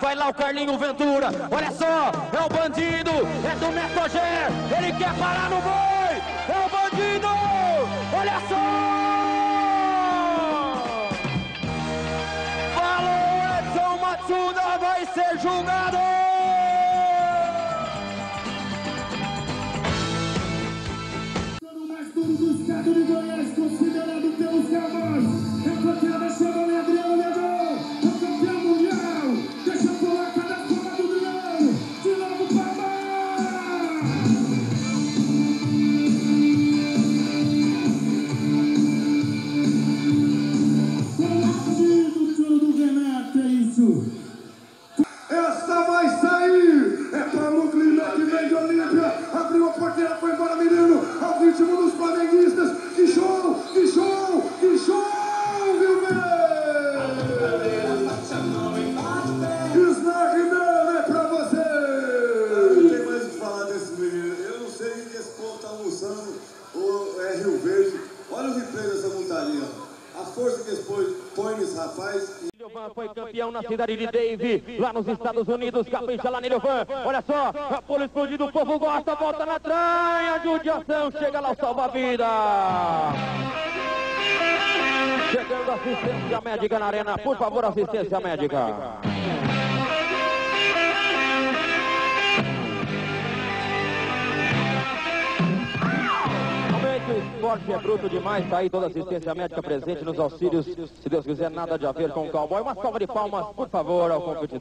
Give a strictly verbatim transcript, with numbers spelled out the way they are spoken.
vai lá o Carlinho Ventura, olha só, é o bandido, é do Metogé, ele quer parar no boi, é o bandido, olha só! Falou, Edson Matsuda vai ser julgado! O mais duro do estado de Goiás, considerado pelos cavos, é a patrulha Chevrolet Adriano Leandro, o campeão mundial, deixa a placa da forma do Leão, de novo Palma! Bandido, tiro do Renato, é isso! Essa vai sair! É para o Clima que vem de Olímpia, abriu a porteira, foi embora, menino, ao ritmo dos flamenguistas, que show, que show, que show, viu, Snagman, é pra você! Eu não tenho mais o que falar desse menino, eu não sei o que esse povo tá almoçando, ou é Rio Verde, olha o replay dessa montaria, a força que esse povo põe nesse rapaz. Nilvan foi campeão na cidade de Dave, lá nos Estados Unidos, capricha lá Nilvan, olha só, a pula explodida, o povo gosta, volta na tranha, judiação, chega lá o salva-vida. Chegando assistência médica na arena, por favor, assistência médica. O esporte é bruto demais, tá aí toda a assistência médica presente nos auxílios, se Deus quiser, nada de a ver com o cowboy. Uma salva de palmas, por favor, ao competidor.